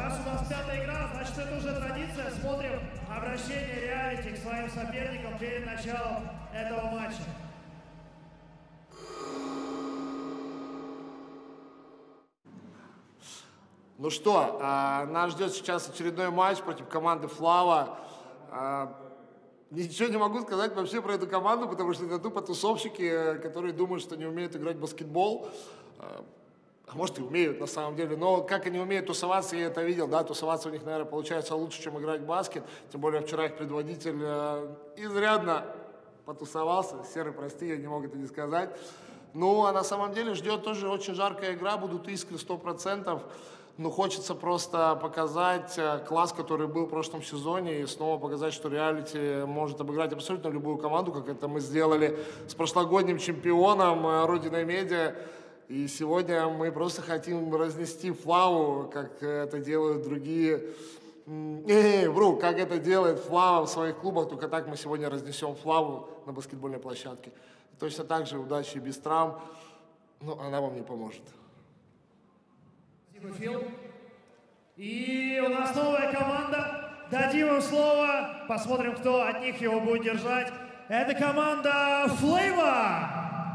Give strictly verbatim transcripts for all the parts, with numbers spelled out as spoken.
Раз у нас пятая игра, значит, это уже традиция. Смотрим обращение реалити к своим соперникам перед началом этого матча. Ну что, а, нас ждет сейчас очередной матч против команды Флава. А, ничего не могу сказать вообще про эту команду, потому что это тупо тусовщики, которые думают, что не умеют играть в баскетбол. А, может, и умеют на самом деле, но как они умеют тусоваться, я это видел, да, тусоваться у них, наверное, получается лучше, чем играть в баскет. Тем более вчера их предводитель э, изрядно потусовался. Серый, прости, я не мог это не сказать. Ну, а на самом деле ждет тоже очень жаркая игра, будут искры сто процентов. Ну, хочется просто показать класс, который был в прошлом сезоне, и снова показать, что реалити может обыграть абсолютно любую команду, как это мы сделали с прошлогодним чемпионом Родиной Медиа. И сегодня мы просто хотим разнести Флаву, как это делают другие... Не, вру, как это делает Флава в своих клубах, только так мы сегодня разнесем Флаву на баскетбольной площадке. Точно так же удачи без травм, но она вам не поможет. И у нас новая команда. Дадим им слово. Посмотрим, кто от них его будет держать. Это команда Flavor.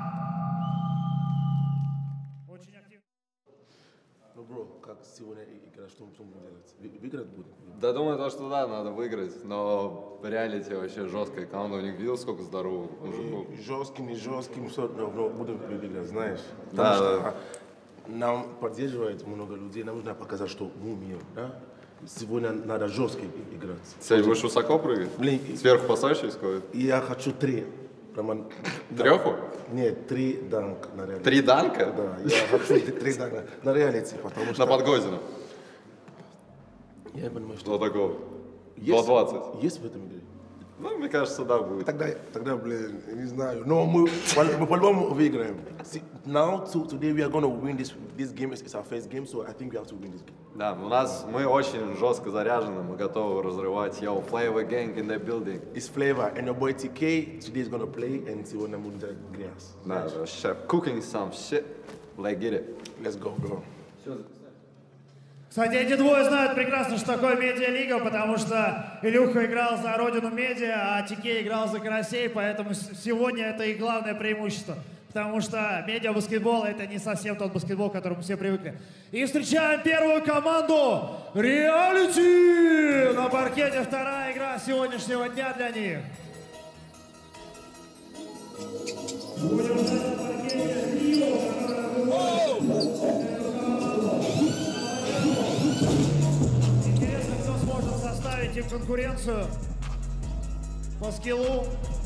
Очень активно. Ну, бро, как сегодня игра, что мы будем делать? Выиграть будем? Да, думаю, то, что да, надо выиграть, но в реалити вообще жесткая команда. У них видел, сколько здоровых мужиков? Жестким и жестким, но будем выиграть, знаешь. Да, да. Нам поддерживает много людей, нам нужно показать, что мы умеем, да? Сегодня надо жестко играть. Цель, будешь высоко прыгать? Блин, сверху посадочный скорость? Я хочу три. Прямо, Треху? Нет, три данка на реалити. Три данка? Да, я хочу три данка на реалити, потому что... На Подгозина? Я понимаю, что... До такого? До двадцать? Есть в этом игре? Ну, мне кажется, да, будет. Тогда, тогда, блин, не знаю. Но мы, мы по-любому выиграем. Now, to, today we are going to win this, this game. It's our first game, so I think we have to win this game. Да, у нас, мы очень жестко заряжены, мы готовы разрывать. Yo, Flavor gang in the building. It's Flavor, and your boy T K today is going to play, and сегодня будет грязь. Да, chef, cooking some shit. Let's get it. Let's go, bro. Кстати, эти двое знают прекрасно, что такое медиалига, потому что Илюха играл за Родину Медиа, а Тикей играл за Карасей, поэтому сегодня это их главное преимущество. Потому что медиа-баскетбол — это не совсем тот баскетбол, к которому все привыкли. И встречаем первую команду реалити! На паркете вторая игра сегодняшнего дня для них. Будем на паркете интересно, кто сможет составить им конкуренцию по скиллу.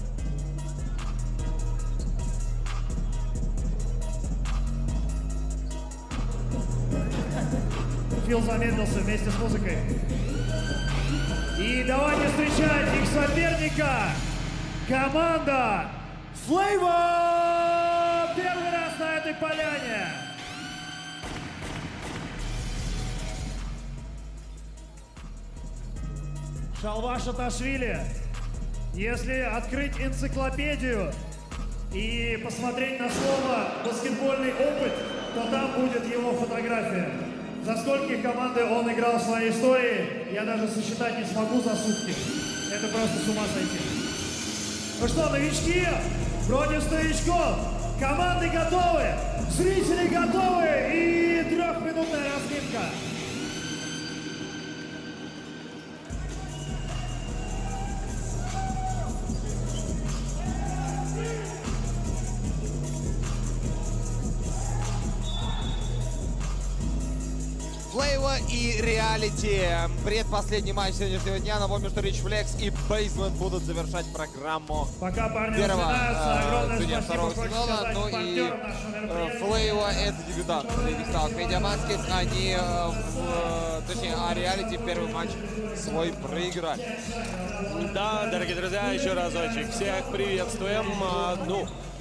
Фил замедлился вместе с музыкой. И давайте встречать их соперника. Команда Flavor! Первый раз на этой поляне. Шалва Шаташвили. Если открыть энциклопедию и посмотреть на слово «баскетбольный опыт», то там будет его фотография. За сколько команды он играл в своей истории, я даже сосчитать не смогу за сутки. Это просто с ума сойти. Ну что, новички против новичков. Команды готовы, зрители готовы и трехминутная разминка. Flavor и реалити. Предпоследний матч сегодняшнего дня. Напомню, что Rich Flex и Basement будут завершать программу Пока парни первого э, судья второго сезона. Ну и э, Flavor — это дебютант Среди Сталк Медиабаскет. Они, э, в, точнее, а реалити первый матч свой проиграли. Да, дорогие друзья, еще разочек. Всех приветствуем. Ну,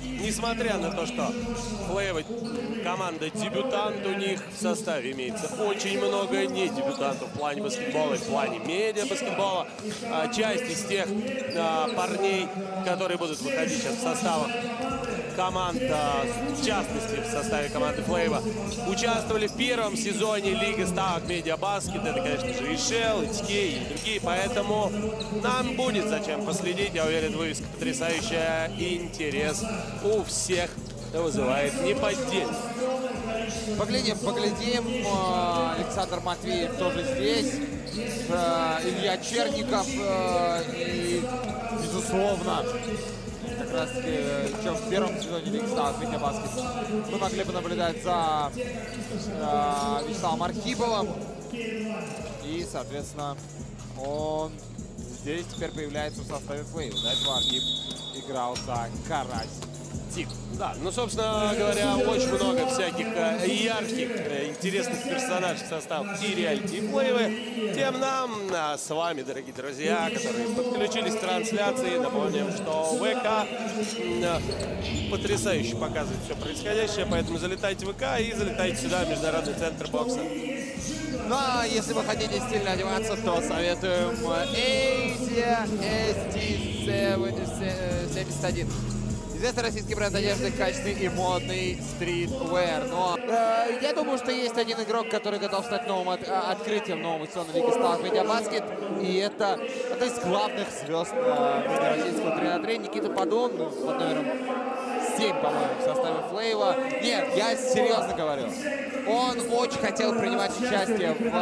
несмотря на то, что Флейва команда дебютант, у них в составе имеется очень много не дебютантов в плане баскетбола и в плане медиа баскетбола. А, часть из тех а, парней, которые будут выходить сейчас в составах команд, а, в частности в составе команды Флейва, участвовали в первом сезоне Лиги ставок Медиа Баскет. Это, конечно же, и Шелл, и ти кей, и другие. Поэтому нам будет зачем последить. Я уверен, вывеска потрясающая. И интерес у всех вызывает неподдельный. Поглядим, поглядим. Александр Матвеев тоже здесь. Илья Черников. И, безусловно, как раз таки еще в первом сезоне Лиги ставок Медиа Баскет мы могли бы наблюдать за э, Вячеславом Архиповым. И, соответственно, он здесь теперь появляется в составе Флейва. До этого Архип играл за Карась Тим. Да, ну, собственно говоря, очень много всяких э, ярких, э, интересных персонажей в состав и реалити, и Флейвы. Тем нам, а с вами, дорогие друзья, которые подключились к трансляции, напомним, что ВК э, потрясающе показывает все происходящее, поэтому залетайте в ВК и залетайте сюда, в Международный центр бокса. Ну, а если вы хотите стильно одеваться, то советуем Asia эс ти семьдесят один. Известный российский бренд одежды, качественный и модный стритвер. Но э, я думаю, что есть один игрок, который готов стать новым от, открытием нового сезона Лиги ставок Медиа Баскет. И это одна из главных звезд э, российского три на три. Никита Падун под номером семь, по-моему, в составе Флейва. Нет, я серьезно говорю. Он очень хотел принимать участие в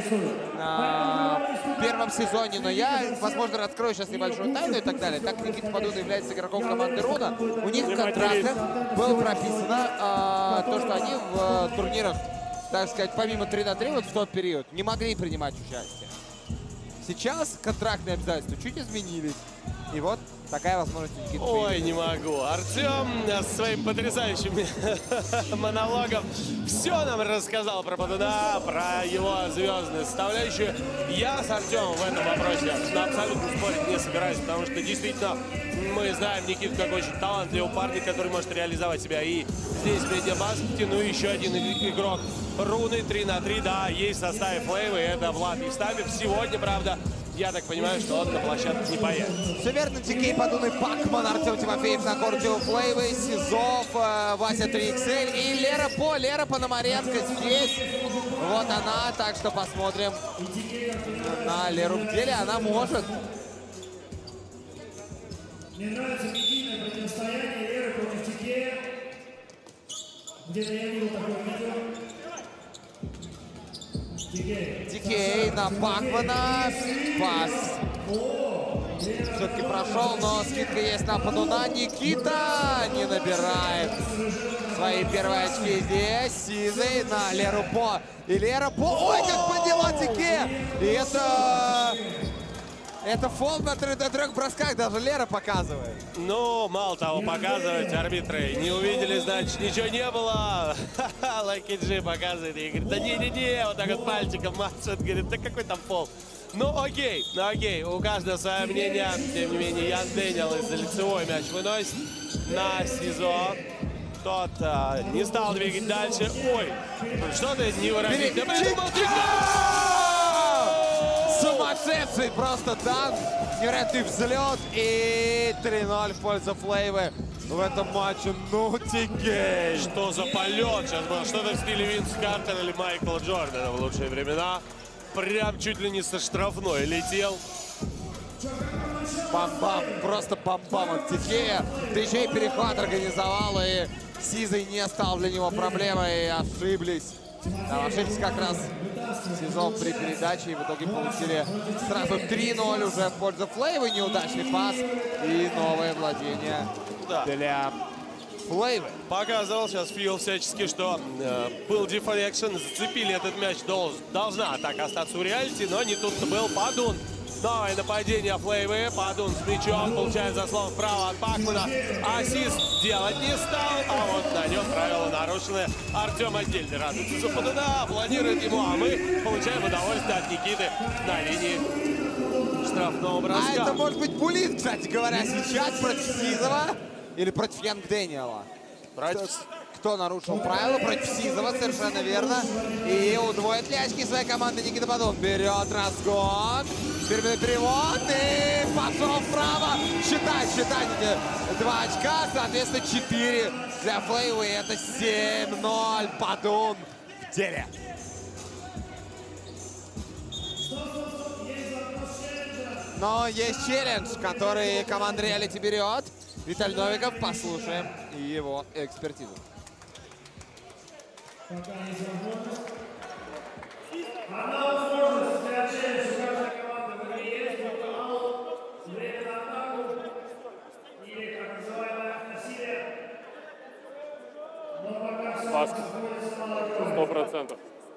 э, первом сезоне, но я, возможно, раскрою сейчас небольшую тайну и так далее. Так как Никита Падун является игроком команды Руна, у них в контрактах было прописано э, то, что они в э, турнирах, так сказать, помимо три на три, вот в тот период, не могли принимать участие. Сейчас контрактные обязательства чуть изменились. И вот такая возможность у Никиты. Ой, не могу. Артем с своим потрясающим монологом все нам рассказал про Падуна, про его звездную составляющую. Я с Артемом в этом вопросе абсолютно спорить не собираюсь, потому что действительно мы знаем Никиту как очень талантливого парня, который может реализовать себя и здесь в медиабаскете. Ну и еще один игрок Руны три на три, да, есть в составе Флейва, это Влад Евстафьев. Сегодня, правда, я так понимаю, что он на площадке не появится. Все верно, ти кей, Падун и Пакман, Артем Тимофеев на корте у Флейвы, Сизов, Вася три икс эль и Лера По. Лера Пономаренко здесь. Вот она, так что посмотрим на Леру в деле. Она может. Мне нравится медийное противостояние Леры против ти кей. Где-то я видел такое видео. ти кей на Пакмана. Пас все-таки прошел, но скидка есть на Падуна. Никита не набирает свои первые очки здесь. Сизый на Леру По. И Лера По. Ой, как подняла ти кей! И это... Это фол на трех бросках, даже Лера показывает. Ну, мало того, показывать арбитры не увидели, значит, ничего не было. Лайки Джи показывает и говорит, да не-не-не, вот так вот пальчиком мацает, говорит, да какой там фол. Ну, окей, ну окей, у каждого свое мнение. Тем не менее, Ян Дэниел из-за лицевой мяч выносит на СИЗО. Тот а, не стал двигать дальше. Ой, что-то невыразительно придумал. Сумасшедший просто танк, невероятный взлет и три ноль в пользу Флейвы в этом матче. Ну, ти кей. Что за полет сейчас был? Что-то в стиле Винс Картера или Майкла Джордана в лучшие времена. Прям чуть ли не со штрафной летел. Бам-бам, просто бам-бам от ти кей. ти кей перехват организовал, и Сизый не стал для него проблемой, и ошиблись. Там ошиблись как раз Сизов при передаче, и в итоге получили сразу три ноль уже в пользу Флейвы. Неудачный пас и новое владение да. для Флейвы. Показывал сейчас Фил всячески, что э, был дефлекшн, зацепили этот мяч, долж, должна атака остаться у реалити, но не тут-то был. Падун. Новое нападение Флейвы. Падун с мячом, получает заслон вправо от Пакмана. Ассист делать не стал, а вот на нем правила нарушены. Артем отдельно радуется за Падуна, аплодирует ему, а мы получаем удовольствие от Никиты на линии штрафного броска. А это может быть булит, кстати говоря, сейчас против Сизова. Или против Янг Дэниела? Против... Кто нарушил правила? Против Сизова, совершенно верно. И удвоит ли очки своей команды Никита Падон. Берет разгон. Фирменный перевод. И пошел вправо. Считать, считать. Два очка, соответственно, четыре для Флейвы. Это семь ноль. Падон в деле. Но есть челлендж, который команда Реалити берет. Виталий Новиков, послушаем его экспертизу. Одна возможность для челленджа каждой команды в игре есть. Аут, время на атаку или так называемое насилие. Но пока все находится на Сто процентов.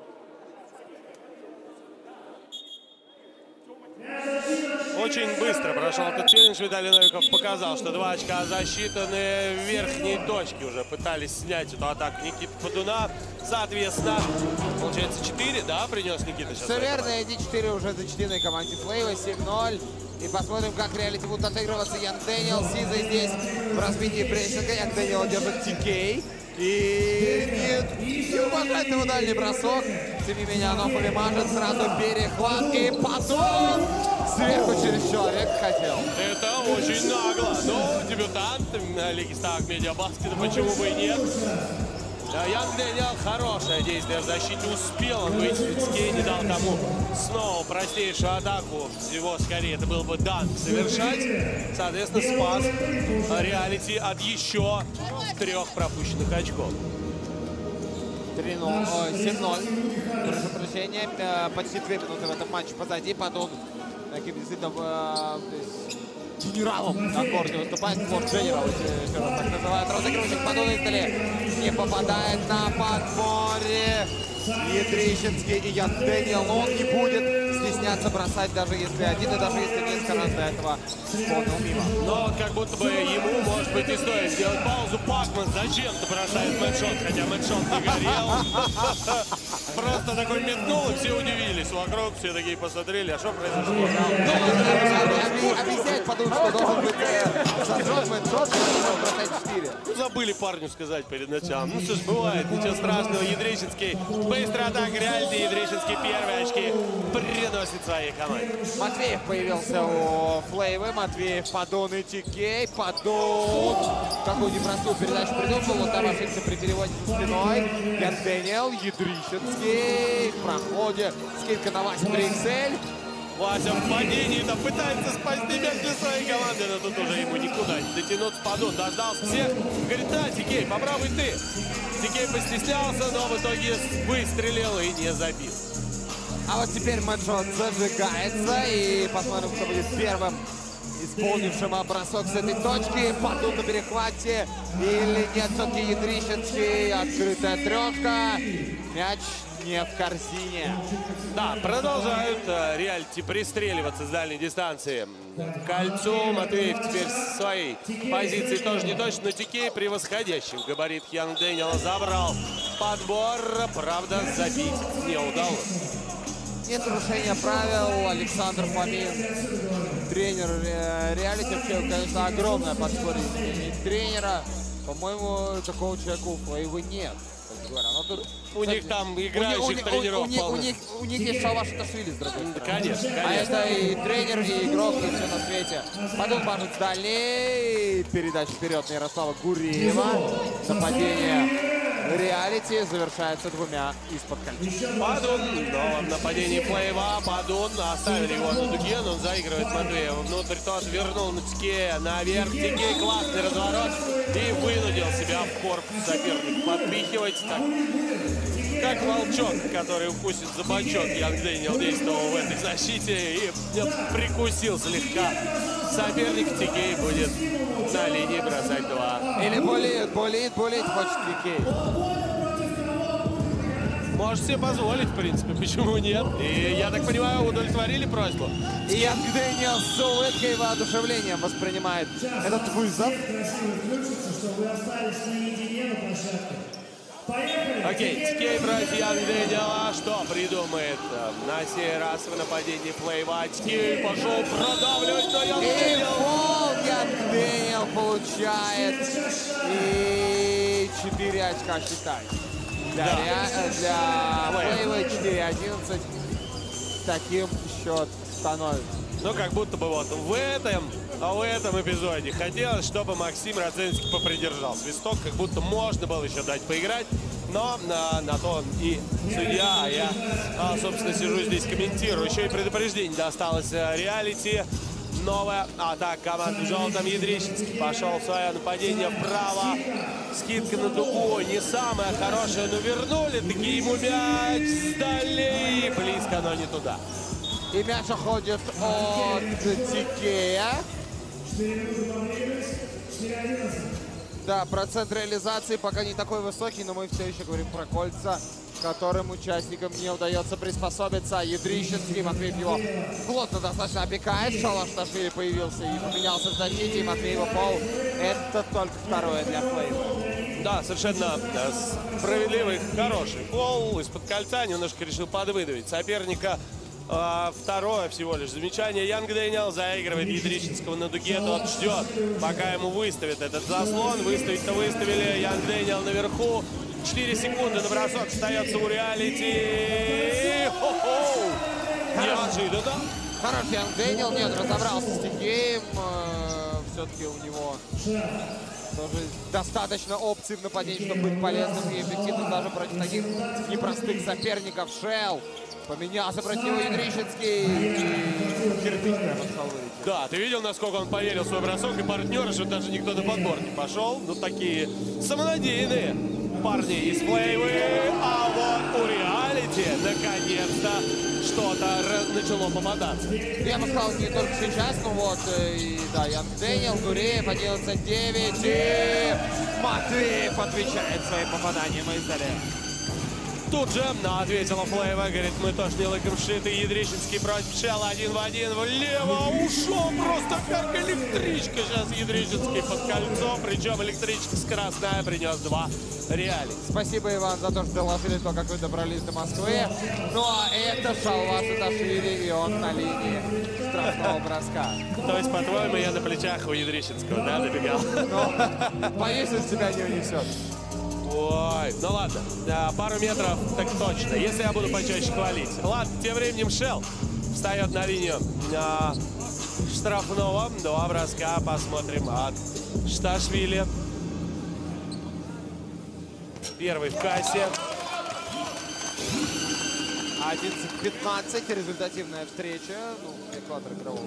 Очень быстро прошел этот челлендж. Виталий Новиков показал, что два очка засчитаны. В верхней точке уже пытались снять эту атаку Никиты Падуна. Соответственно, получается четыре, да, принес Никита сейчас? Все верно, эти четыре уже зачтены команде Флейва, семь ноль. И посмотрим, как Реалити будут отыгрываться. Янг Дэниел, Сиза здесь в разбитии прессинга. Янг Дэниел держит ти кей. И нет, не уважает его дальний бросок. Тем не менее, Анофоли мажет, сразу перехват. И потом сверху через человек хотел. Это очень нагло. Но дебютант Лиги Ставок Медиабаскета, почему бы и нет. Янг Дэниел хорошее действие в защите. Успел он выйти с кей, не дал тому снова простейшую атаку. Его скорее это был бы дан совершать. Соответственно, спас Реалити от еще трех пропущенных очков. три ноль, семь ноль. Прошу прощения. Почти две минуты в этом матче позади. Падон таким действительно генералом на корте выступает. Спорт Дженерал, еще раз так называют. Розыгрыватель Падона издали. Не попадает на подборе. Ядрищенский и Янг Дэниел. Но он не будет стесняться бросать, даже если один и даже если несколько раз до этого исполнил мимо. Но как будто бы ему, может быть, и стоит сделать паузу. Пакман зачем-то бросает мэтшот, хотя мэтшот не горел. Просто такой метнул, и все удивились. Вокруг все такие посмотрели, а что произошло? Объяснять подумать, что должен быть зажжен мэтшот, и бросать четыре. Забыли парню сказать перед началом. Ну что ж, бывает, ничего страшного. Ядрищенский, быстрая атака Реалити. Ядрищенский первые очки приносит своей команде. Матвеев появился у Флейвы. Матвеев, Падон и ти кей. Падон. Какую непростую передачу придумал. Вот там ошибся при переводе за спиной. Янг Дэниел, Ядрищенский. В проходе. Скидка на Вася три икс эль. Вася в падении-то пытается спасти мяч для своей команды, но тут уже ему никуда не дотянуться. Падон дождался всех. Говорит, да, ти кей, попробуй ты. ти кей постеснялся, но в итоге выстрелил и не забил. А вот теперь мэтчот зажигается. И посмотрим, кто будет первым исполнившим бросок с этой точки. Падон на перехвате. Или нет, все-таки Ядрищенский. Открытая трешка. Мяч не в корзине. Да, продолжают э, Реалити пристреливаться с дальней дистанции. Кольцо. Матвеев теперь с своей позиции тоже не точно, но ти кей превосходящий в габарит Янг Дэниела забрал подбор. Правда, забить не удалось. Нет нарушения правил. Александр Фомин, тренер Реалити. Конечно, огромное подспорье тренера. По-моему, такого человека у Флейвы нет. Но тут, у кстати, них там играющих у, у, тренеров у, у, у, у, них, у них есть Шалва Шаташвили с другой стороны. Конечно, конечно. А это и тренер, и игрок, и все на свете. Падон бажит с дальней. Передача вперед на Ярослава Гуреева. Нападение Реалити завершается двумя из-под кольца. Падон, но в нападении Флейва. Падон оставили его на дуге, но он заигрывает Матвеева. Внутрь тот вернул на ти кей, наверх. ти кей классный разворот и вынудил себя в корпус соперника подпихивать. Так, как волчок, который укусит за бочок. Янг Дэниел действовал в этой защите и прикусил слегка. Соперник ти кей будет на линии бросать два. Или болеет, болеет, болеет, хочет ти кей. Может себе позволить, в принципе, почему нет? И, я так понимаю, удовлетворили просьбу. И Янг Дэниел с улыбкой и воодушевлением воспринимает этот вызов. Красивый ключица, что вы остались наедине на площадке. Окей, Тикей против Янг Дэниела. Что придумает на сей раз в нападении Флейва? Тикей пошел продавливать, но Янг Дэниел... И фол Янг Дэниел получает. И четыре очка считай. Для, Да. Ре... для Флейва четыре одиннадцать. Таким счет становится. Ну, как будто бы вот в этом, а в этом эпизоде хотелось, чтобы Максим Родзинский попридержал свисток, как будто можно было еще дать поиграть, но на, на то он и судья, а я, а, собственно, сижу здесь, комментирую. Еще и предупреждение досталось реалити. Новая атака команды в желтом. Ядрищенский пошел в свое нападение вправо. Скидка на дугу не самая хорошая, но вернули. Таки ему мяч сдали. Близко, но не туда. И мяч уходит от Тикея. Да, процент реализации пока не такой высокий, но мы все еще говорим про кольца, которым участникам не удается приспособиться. Ядрищенский, Матвеев его плотно достаточно опекает. Шалашташвили появился и поменялся в защите, и Матвеева пол. Это только второе для Флейва. Да, совершенно справедливый, хороший пол. Из-под кольца немножко решил подвыдавить соперника. Второе всего лишь замечание. Янг Дэниел заигрывает Ядрищенского на дуге. Тот ждет, пока ему выставят этот заслон. Выставить-то выставили. Янг Дэниел наверху. четыре секунды на бросок остается у реалити. Хо-хо! Неожиданно. Хороший Янг Дэниел. Нет, разобрался с Тикеем. Все-таки у него тоже достаточно опций в нападении, чтобы быть полезным и эффективным даже против таких непростых соперников. Шелл поменялся против него Ядрищенский. Кирпич прямо сказал. Да, ты видел, насколько он поверил в свой бросок, и партнеры, что даже никто на подбор не пошел. Ну, такие самонадеянные парни из Флейвы. А вот у реалити наконец-то что-то начало попадаться. Я бы сказал, не только сейчас, но вот, и, да, Янг Дэниел, Гуреев, одиннадцать девять, и Матвеев отвечает своим попаданием из далее. Тут же ответила Флейва, говорит, мы тоже не лыком шиты. Ядрищенский против Шелла один в один, влево ушел просто как электричка. Сейчас Ядрищенский под кольцо, причем электричка скоростная, принес два реали. Спасибо, Иван, за то, что доложили то, как вы добрались до Москвы. Ну а это Шалва Саакашвили, и он на линии штрафного броска. То есть, по-твоему, я на плечах у Ядрищенского, да, добегал? Но, боюсь, он тебя не унесет. Ой, ну ладно, пару метров так точно, если я буду почаще хвалить. Ладно, тем временем Шелл встает на линию а, штрафного. Два броска, посмотрим от Шташвили. Первый в кассе. одиннадцать пятнадцать, результативная встреча. Ну, экватор игрового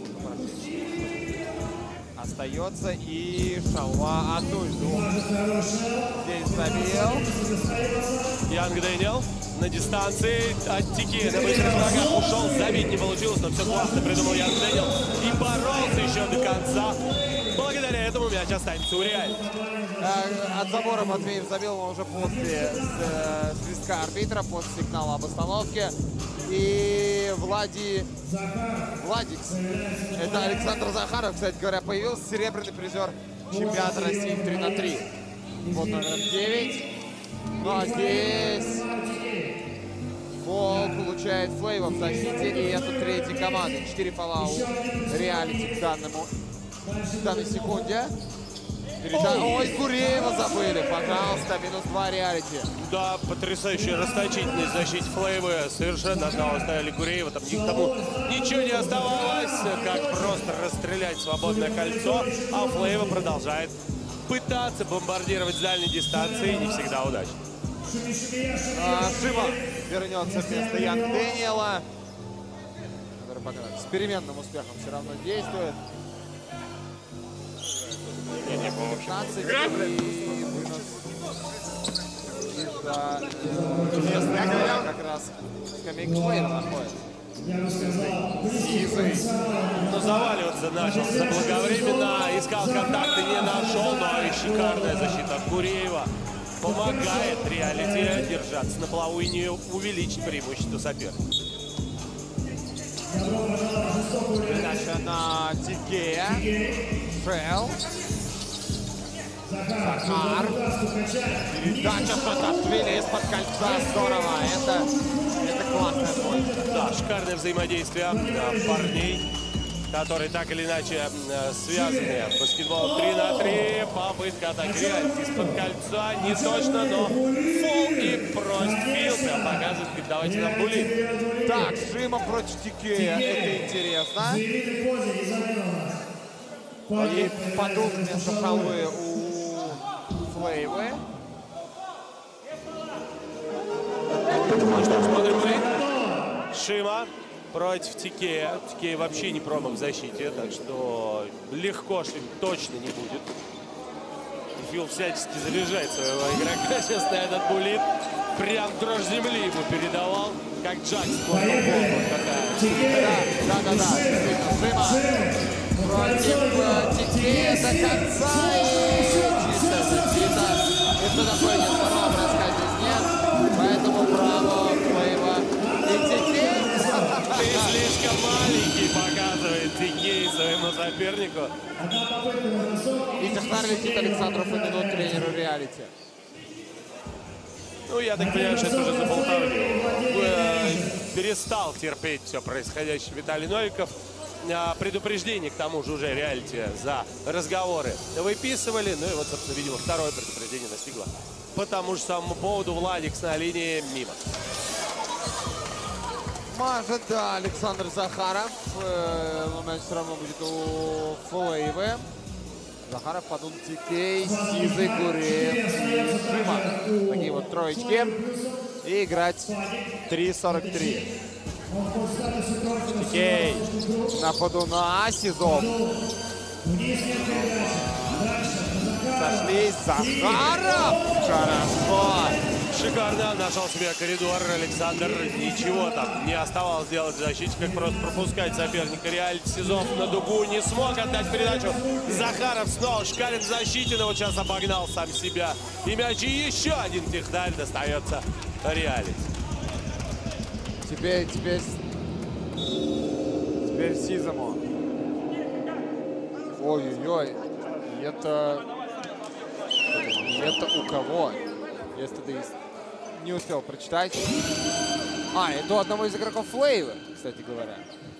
остается, и Шалва одну из двух здесь забил. Янг Дэниел на дистанции от Тики на быстрых ногах ушел, забить не получилось, но все классно придумал Янг Дэниел и боролся еще до конца. Благодаря этому мяч останется у реалити. От забора Матвеев забил он уже после э, свистка арбитра, после сигнала об остановке. И Влади... Владикс. Это Александр Захаров, кстати говоря, появился серебряный призер чемпионата России три на три. Вот номером девять. Ну а здесь фол получает Флейва в защите. И это третья команда. Четыре фола у реалити к данному, в данной секунде. Ой, Гуреева забыли, пожалуйста, минус два реалити. Да, потрясающая расточительность в защите Флейвы. Совершенно одного оставили Гуреева. Там никому ничего не оставалось, как просто расстрелять свободное кольцо. А Флейва продолжает пытаться бомбардировать с дальней дистанции. Не всегда удачно. А, Шима вернется вместо Янг Дэниела, который пока с переменным успехом все равно действует. пятнадцать и вынос из-за местного как раз скамейка Флейва находится. Сизый. Но заваливаться начал заблаговременно. Искал контакты, не нашел. Но и шикарная защита от Гуреева помогает реалити держаться на плаву и не увеличить преимущество соперника. Передача на Тикея. Шелл. Захар. Передача Паташвили из-под кольца. Здорово. Это, это классная бой. Да, шикарное взаимодействие да, парней, которые так или иначе связаны. Баскетбол три на три. Попытка атаки из-под кольца. Не точно, но фол и простфилд. Показывает, говорит, давайте нам булит. Так, Шима против Тикея. Это интересно. И подул вместо халвы у Флейвы. Ну что, смотрим булит. Шима против Тикея. Тикей вообще не промах в защите, так что легко Шим точно не будет. Фил всячески заряжает своего игрока. Сейчас на этот булит прям дрожь земли ему передавал, как Джакс. Да, да, да, Шима против Тикея до конца. И чисто защита. И что такое нет? Второго броска здесь нет. Поэтому браво, Флейва. И Тикей. Ты слишком маленький, показывает Тикей своему сопернику. И Технар летит Александру Фомину, тренеру реалити. Ну, я так понимаю, что это уже заболтовали. Перестал терпеть все происходящее Виталий Новиков. Предупреждение, к тому же, уже реалити за разговоры выписывали. Ну и вот, собственно, видимо, второе предупреждение настигло. По тому же самому поводу Владикс на линии мимо. Мажет, да, Александр Захаров. Но мяч все равно будет у Флейвы. Захаров, Падун, Тикей, Сизый, Гуреев и Шима. Такие вот троечки. И играть три сорок три. Тикей на Падуна, Сизов. Сошлись. Захаров. Хорошо. Шикарно нашел себе коридор Александр. Ничего там не оставалось делать в защите, как просто пропускать соперника. Реалити Сизов на дугу не смог отдать передачу. Захаров снова шикарен в защите, но вот сейчас обогнал сам себя. И мяч и еще один Технарь достается реалити. Теперь, теперь, теперь Сизому. Ой-ой-ой. Это, это у кого? Если ты не успел прочитать. А, это у одного из игроков Флейвы, кстати говоря.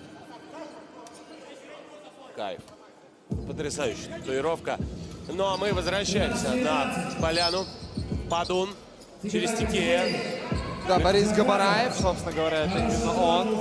Кайф. Потрясающая татуировка. Ну а мы возвращаемся на поляну. Падун через Тикея. Да, Борис Габараев, собственно говоря, это именно он.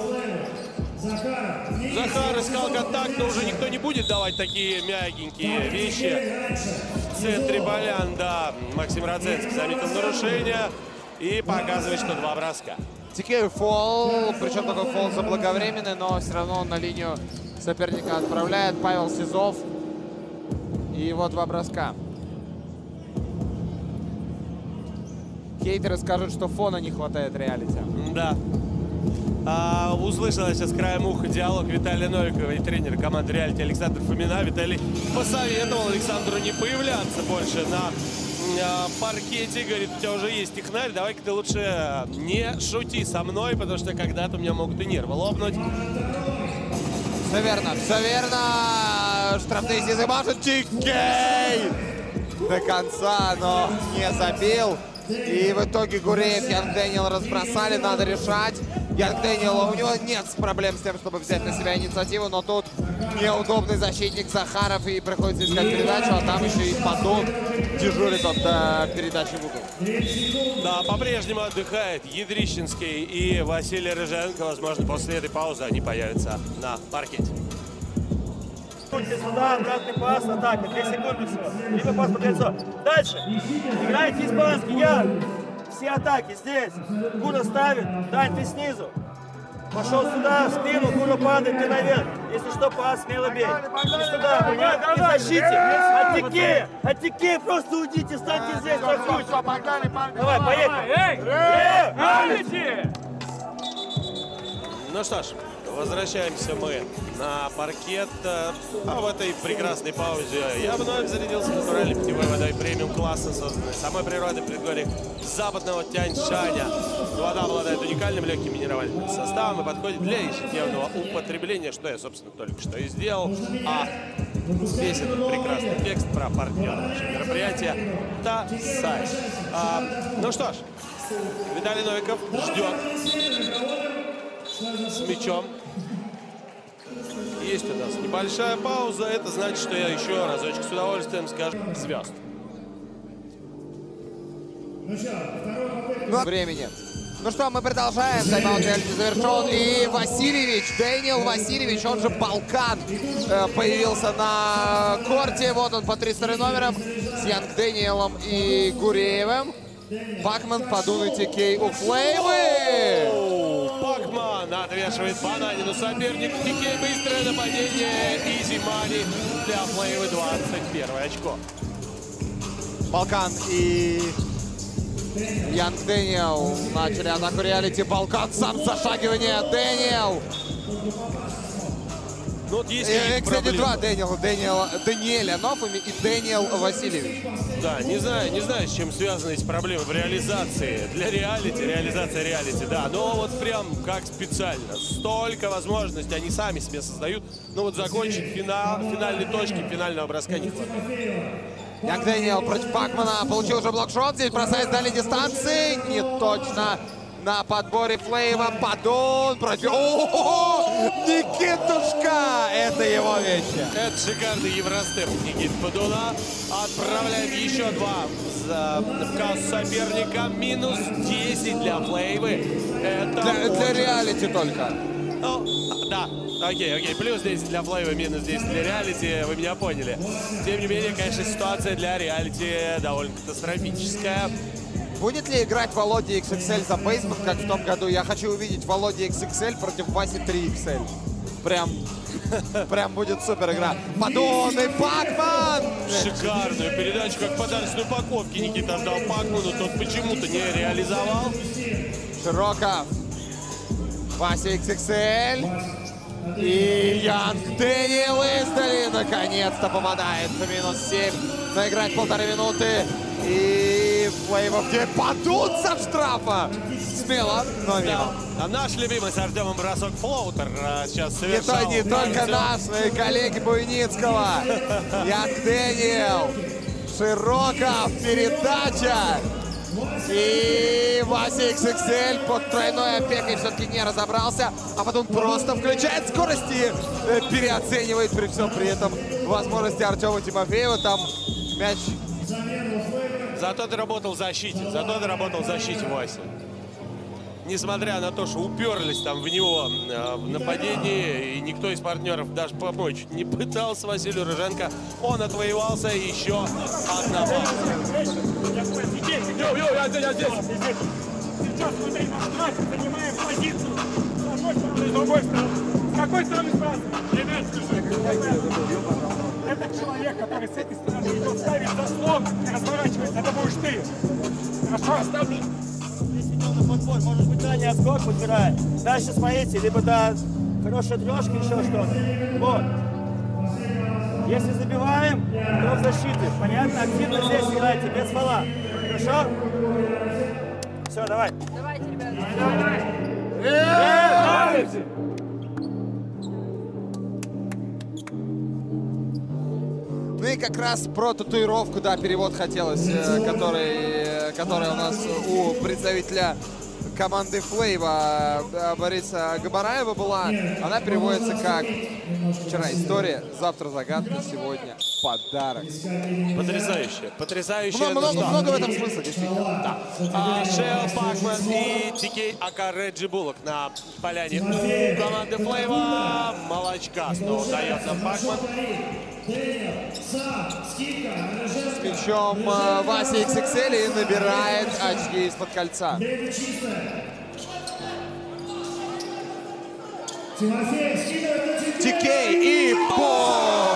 Захар искал контакт, но уже никто не будет давать такие мягенькие вещи. В центре полян, да, Максим Родзенский заметил нарушение и показывает, что два броска. Тикею фол, причем такой фол заблаговременный, но все равно он на линию соперника отправляет Павел Сизов. И его два броска. Хейтеры скажут, что фона не хватает реалити. Да. А, услышала сейчас краем уха диалог Виталия Новикова и тренера команды реалити Александра Фомина. Виталий посоветовал Александру не появляться больше на а, паркете. Говорит, у тебя уже есть Технарь, давай-ка ты лучше не шути со мной, потому что когда-то у меня могут и нервы лопнуть. Все верно, все верно. Штрафные Сизы мажет Тикей до конца, но не забил. И в итоге Гуреев, Янг Дэниел разбросали, надо решать. Янг Дэниела, у него нет проблем с тем, чтобы взять на себя инициативу, но тут неудобный защитник Захаров, и приходится искать передачу, а там еще и Падун дежурит от э, передачи в угол. Да, по-прежнему отдыхает Ядрищенский и Василий Рыженко. Возможно, после этой паузы они появятся на паркете. Сюда, обратный пас, атака, две секунды всего. Либо пас под лицо. Дальше. Играйте испанский, я. Все атаки здесь. Гура ставит, Дань, ты снизу. Пошел сюда, в спину, Гура падает, ты наверх. Если что, пас, смело бей. И сюда, понятно? И в защите. От Тикея, от Тикея просто уйдите, станьте здесь, так. Давай, поехали. Ну что ж, возвращаемся мы на паркет. А в этой прекрасной паузе я вновь зарядился натуральной питьевой водой премиум класса, созданной самой природой в предгорьях западного Тянь-Шаня. Вода обладает уникальным легким минеральным составом и подходит для ежедневного употребления, что я, собственно, только что и сделал. А весь этот прекрасный текст про партнера нашего мероприятия Тасай. А, ну что ж, Виталий Новиков ждет с мячом. Есть у нас небольшая пауза. Это значит, что я еще разочек с удовольствием скажу звезд. Времени. Ну что, мы продолжаем. Тайм-аут реалити завершен. И Васильевич, Дэниел Васильевич, он же Балкан, появился на корте. Вот он под тридцать вторым номером с Янг Дэниелом и Гуреевым. Пакман, Падун и Тикей у Флейвы. Пакман отвешивает бананину соперник. Тикей, быстрое нападение. Изи мани для Флейвы, двадцать первое очко. Балкан и Янг Дэниел начали атаку реалити. Балкан, сам зашагивание. Дэниел. Ну, вот есть и, кстати, проблемы. два Дэниела. Дэниел, Даниэля Нофами и Дэниел Васильевич. Да, не знаю, не знаю, с чем связаны эти проблемы в реализации. Для реалити, реализация реалити, да. Но вот прям как специально. Столько возможностей они сами себе создают. Но вот закончить финал, финальной точки, финального броска не хватает. Янг Дэниел против Пакмана. Получил уже блокшот. Здесь бросает с дальней дистанции. Не точно. На подборе Флейва. Падун против... О-о-о! Никитушка! Это его вещи. Это шикарный евростеп Никиты Падуна. Отправляем еще два за, в кассу соперника. Минус десять для Флейвы. Это Для, для реалити только. Ну, да, окей, окей. Плюс десять для Флейвы, минус десять для реалити. Вы меня поняли. Тем не менее, конечно, ситуация для реалити довольно катастрофическая. Будет ли играть Володя икс икс эль за бейсмент, как в том году? Я хочу увидеть Володя икс икс эль против Васи три икс эль. Прям, прям будет супер игра. Падун и Пакман! Шикарную передачу, как подарочной упаковки Никита отдал Пакману. Тот почему-то не реализовал. Широков. Вася икс икс эль. И Янг Дэниел издали наконец-то попадает в минус семь. Но играть полторы минуты. И Флейвов, где Падун со штрафа. Смело, но мимо. Да. А наш любимый с Артемом бросок флоутер сейчас совершал. Не, то, не только наш, но и коллеги Буйницкого. Янг Дэниел. Широков, передача. И Вася икс икс эль под тройной опекой все-таки не разобрался. А потом просто включает скорость и переоценивает при всем при этом возможности Артема Тимофеева. Там мяч... Зато ты работал в защите. Зато ты работал в защите, Вася. Несмотря на то, что уперлись там в него э, в нападении, и никто из партнеров даже помочь не пытался Василию Рыженко, он отвоевался еще одна база. Йоу, йоу, я здесь, я здесь. Сейчас смотри, на штрафе занимаем позицию. С одной стороны, с другой стороны. С какой стороны сразу? Ребят, слушай. Этот человек, который с этой стороны идет, ставит заслон и разворачивается, это будешь ты. Хорошо, оставлю. Здесь идем на подбор, может быть, ранее отскок подбирает. Дальше смотрите, либо до хорошей трешки, еще что-то. Вот. Если забиваем, то в защите. Понятно? Активно здесь играйте, без фола. Хорошо? Все, давай. Давайте, ребята. Давай, давай. Давайте. Ну и как раз про татуировку, да, перевод хотелось, который, который у нас у представителя команды Флейва Бориса Габараева была. Она переводится как «Вчера история, завтра загадка, сегодня подарок». Потрясающе, потрясающе. Много, много, много в этом смысла, действительно. Да. А, Шел Пакман и Тикей Ака Реджи Буллок на поляне у команды Флейва. Молочка снова дает нам Пакман. С мячом Вася икс икс эль и набирает очки из-под кольца. Тикей и пол!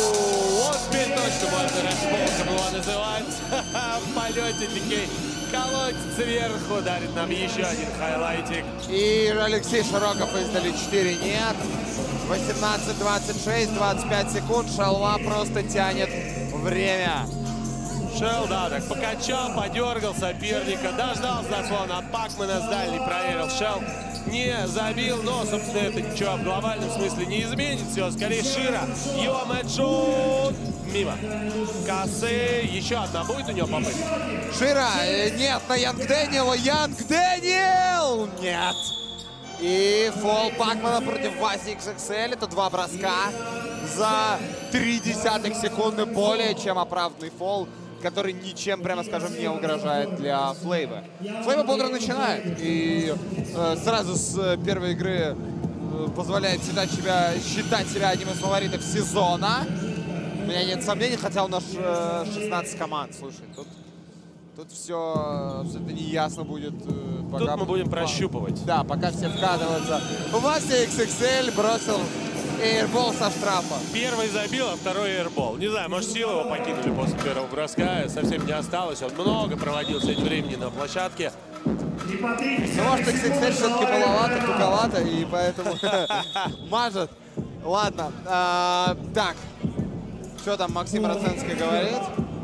Вот теперь точно можно рэшболком его называть. В полете Тикей локоть сверху дарит нам еще один хайлайтик. И Алексей Широков издали четыре нет. восемнадцать двадцать шесть, двадцать пять секунд. Шалва просто тянет время. Шел, да, так покачал, подергал соперника, дождался заслона от Пакмана, с дальней проверил. Шел не забил, но, собственно, это ничего в глобальном смысле не изменит. Все, скорее Шира. Его мэтчшот. Мимо. Косы. Еще одна будет у него попытка. Шира, нет, на Янг Дэниела. Янг Дэниел! Нет. И фол Пакмана против Васи икс икс эль. Это два броска за три десятых секунды. Более чем оправданный фол, который ничем, прямо скажем, не угрожает для Флейвы. Флейва бодро начинает. И э, сразу с э, первой игры э, позволяет считать себя, считать себя одним из фаворитов сезона. У меня нет сомнений, хотя у нас э, шестнадцать команд. Слушай, тут, тут все абсолютно неясно будет. Э, пока Тут мы будем прощупывать. Да, пока все вкатываются. У вас икс икс эль бросил эйрбол со штрафа. Первый забил, а второй эйрбол. Не знаю, может, силы его покинули после первого броска. Совсем не осталось. Он много проводил сегодня времени на площадке. Ну, может, икс икс эль все-таки маловато, туговато, и поэтому мажет. Ладно. А, так. Что там Максим Роценский говорит?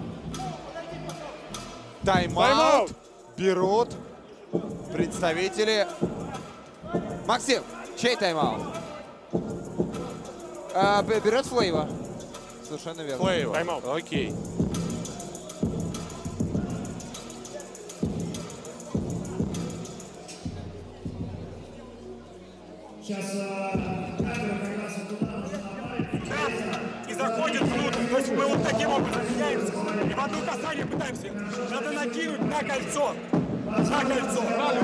Тайм-аут. Берут представители. Максим, чей тайм-аут? А, берет Флейва. Совершенно верно. Флейва. Тайм-аут. Окей. Сейчас камера как раз туда уже И заходит внутрь. То есть мы вот таким образом меняемся. И в одно касание пытаемся. Надо накинуть на кольцо. На кольцо.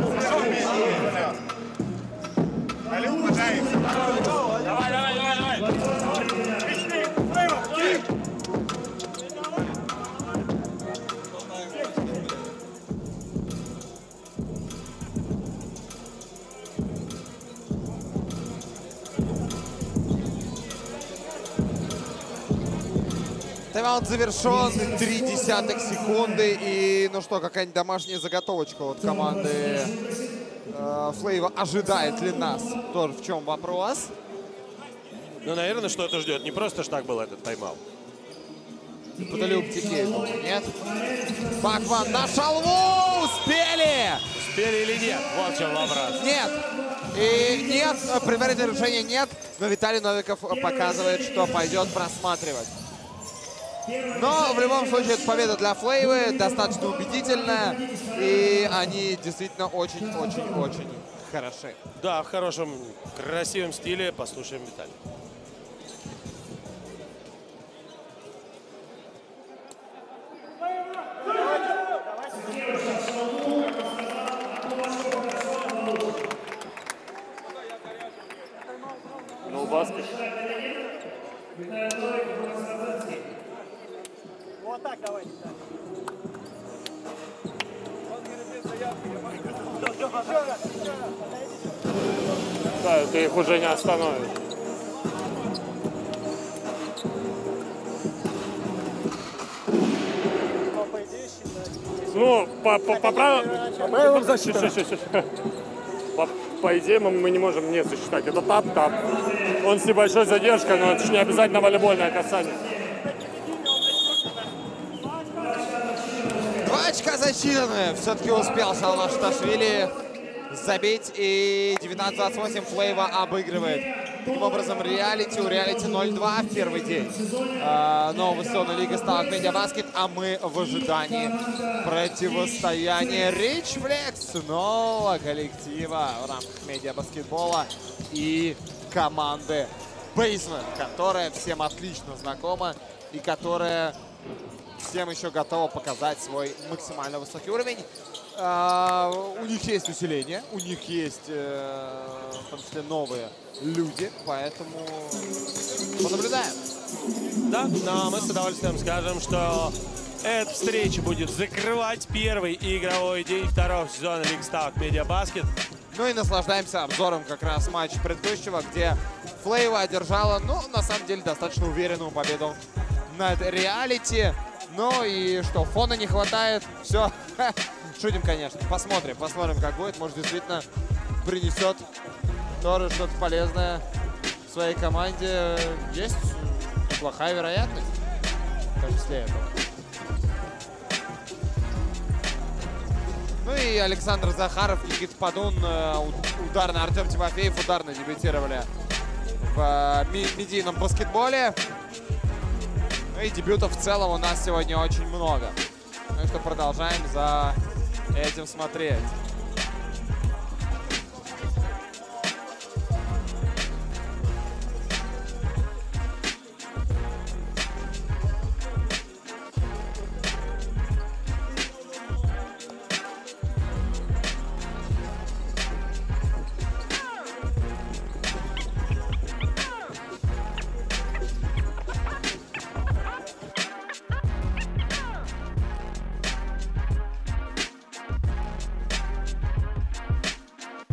Давай, давай, давай, давай. Пришли. Флейва. Тайм-аут завершен, три десятых секунды. И, ну что, какая-нибудь домашняя заготовочка от команды э, Флейва ожидает ли нас? Тоже в чем вопрос? Ну, наверное, что-то ждет. Не просто ж так был этот тайм-аут. Путалюб Тикей, нет? Пакман на шалву! Успели! Успели или нет? Вот в чем вопрос. Нет. И нет, предварительное решение нет. Но Виталий Новиков показывает, что пойдет просматривать. Но в любом случае это победа для Флейвы, достаточно убедительная. И они действительно очень-очень-очень хороши. Да, в хорошем, красивом стиле. Послушаем Виталия. Ну, баскет. Вот так давайте. Да, ты их уже не остановишь. Ну, по, по, по правилам... По правилам засчитано. По, по идее, мы, мы не можем не засчитать. Это тап-тап. Он с небольшой задержкой, но это же не обязательно волейбольное касание. Два очка засчитаны. Все-таки успел Салмаш Ташвили забить. И девятнадцать двадцать восемь Флейва обыгрывает. Таким образом, реалити. У реалити ноль два в первый день э, нового сезона Лига ставок Медиабаскет. А мы в ожидании противостояния Rich Flex, нового коллектива в рамках медиабаскетбола и команды Basement, которая всем отлично знакома и которая всем еще готова показать свой максимально высокий уровень. Uh, у них есть усиление, у них есть, uh, в том числе, новые люди, поэтому понаблюдаем. Да, но мы с удовольствием скажем, что эта встреча будет закрывать первый игровой день второго сезона Лиги ставок Медиабаскет. Ну и наслаждаемся обзором как раз матча предыдущего, где Флейва одержала, ну, на самом деле, достаточно уверенную победу над реалити. Ну и что, фона не хватает, все, Шутим, конечно. Посмотрим, посмотрим, как будет. Может, действительно принесет тоже что-то полезное своей команде. Есть неплохая вероятность в том числе этого. Ну и Александр Захаров, Никита Падун, ударно Артем Тимофеев ударно дебютировали в медийном баскетболе. Ну и дебютов в целом у нас сегодня очень много. Ну что продолжаем за этим смотреть.